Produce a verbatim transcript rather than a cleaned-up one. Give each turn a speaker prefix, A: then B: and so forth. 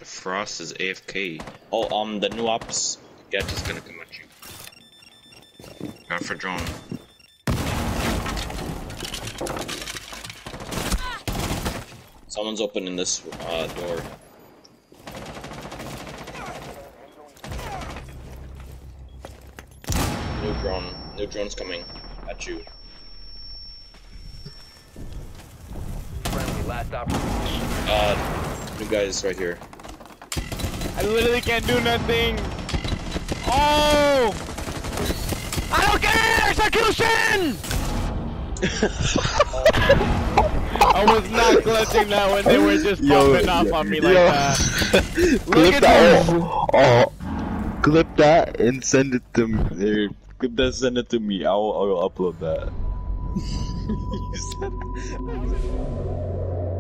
A: Frost is A F K. Oh, um, the new ops gadget is gonna come at you. Go for drone. Someone's opening this uh, door. New drone. New drone's coming at you.
B: Friendly, last opportunity.
A: Uh, new guys right here.
C: I literally can't do nothing. Oh! I don't care! Execution! I was not clutching that when they were just
D: Yo,
C: popping off on me like
D: yo.
C: that. Look
D: Clip
C: at
D: that.
C: this.
D: Oh, oh, clip that and send it to me. Hey, clip that, send it to me. I'll, I'll upload that.